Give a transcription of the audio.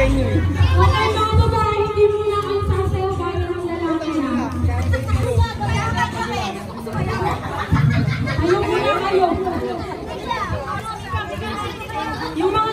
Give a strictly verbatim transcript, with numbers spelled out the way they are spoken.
sa inyo eh. Okay, mga babae, hindi muna ang sasayaw gaya ng lalaki na. Ayaw muna kayo. Yung mga